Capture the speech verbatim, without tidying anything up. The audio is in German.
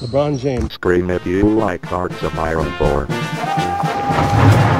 LeBron James. Scream if you like Hearts of Iron four.